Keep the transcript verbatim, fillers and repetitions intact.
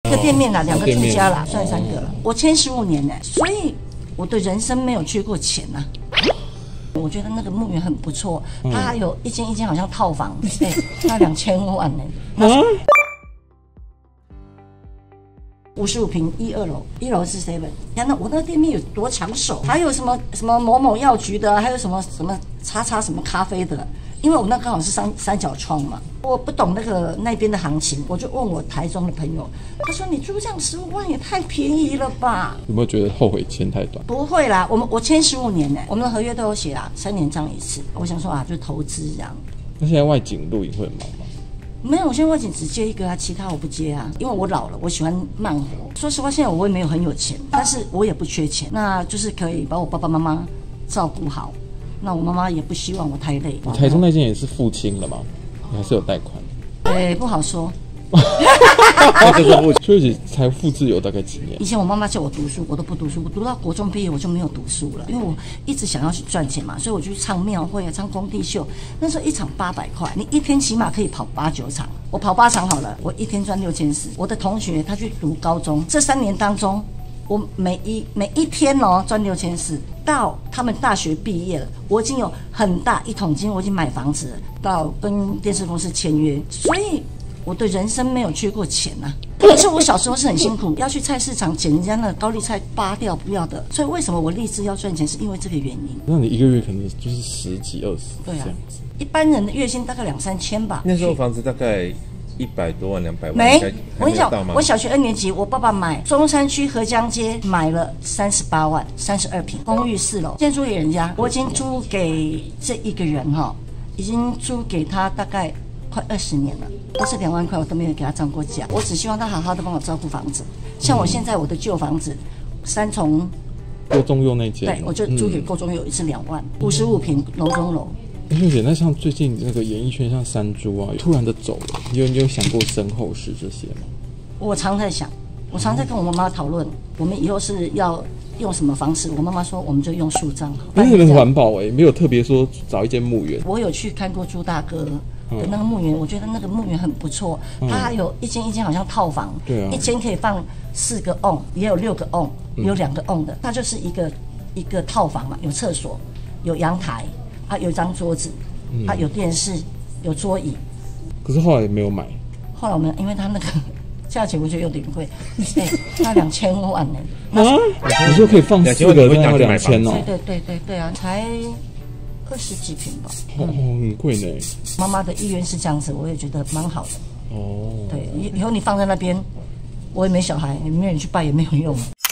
个店面啦，两个住家啦，算三个了。我签十五年呢，所以我的人生没有缺过钱呐。我觉得那个墓园很不错，它还有一间一间好像套房，哎，那两千万呢。五十五平一二楼，一楼是 seven。看那我那个店面有多抢手，还有什么什么某某药局的，还有什么什么叉叉什么咖啡的。因为我那刚好是三三角窗嘛，我不懂那个那边的行情，我就问我台中的朋友，他说你租这样十五万也太便宜了吧？ 有没有觉得后悔签太短？ 不会啦，我们我签十五年呢，我们的合约都有写啦，三年涨一次。我想说啊，就投资这样。 那现在外景录影会很忙吗？ 没有，我现在外景只接一个啊，其他我不接啊，因为我老了，我喜欢慢活。说实话，现在我也没有很有钱，但是我也不缺钱，那就是可以把我爸爸妈妈照顾好。那我妈妈也不希望我太累。 台中那间也是付清了吗？你还是有贷款？ 哎，不好说。 所以财富自由大概几年？ 以前我妈妈叫我读书，我都不读书。我读到国中毕业，我就没有读书了，因为我一直想要去赚钱嘛，所以我就去唱庙会啊，唱工地秀。那时候一场八百块，你一天起码可以跑八九场。我跑八场好了，我一天赚六千四。我的同学他去读高中，这三年当中，我每一每一天哦赚六千四。到他们大学毕业了，我已经有很大一桶金，我已经买房子了，到跟电视公司签约，所以我的人生没有缺过钱呐、啊。可是我小时候是很辛苦，要去菜市场捡人家那个高丽菜扒掉不要的，所以为什么我立志要赚钱，是因为这个原因。 那你一个月可能就是十几二十，对啊，这样子。 一般人的月薪大概两三千吧。 那时候房子大概一百多万、两百万， 没，我跟你讲，我小学二年级，我爸爸买中山区河江街买了三十八万，三十二平公寓四楼，现在租给人家，我已经租给这一个人哈，已经租给他大概快二十年了，都是两万块，我都没有给他涨过价。我只希望他好好的帮我照顾房子，像我现在我的旧房子，三重郭中佑那间， 对，我就租给郭中佑一次两万，五十五平楼中楼。 秀姐，那像最近那个演艺圈，像山猪啊，突然的走了，你有你有想过身后事这些吗？ 我常在想，我常在跟我妈妈讨论，我们以后是要用什么方式。我妈妈说，我们就用树葬。 那个人环保哎，没有特别说找一间墓园。 我有去看过朱大哥的那个墓园，我觉得那个墓园很不错，它还有一间一间好像套房， 对啊， 一间可以放四个瓮，也有六个瓮，有两个瓮的，它就是一个一个套房嘛，有厕所，有阳台。啊，有一张桌子，啊，有电视，有桌椅。 可是后来也没有买。 后来我们因为他那个价钱，我觉得有点贵，哎，他两千万呢。 啊？你说可以放四个，那要两千哦？ 对对对对对啊，才二十几平吧。 哦，很贵呢。 妈妈的意愿是这样子，我也觉得蛮好的。 哦。 对，以以后你放在那边，我也没小孩，你没有人去拜也没有用。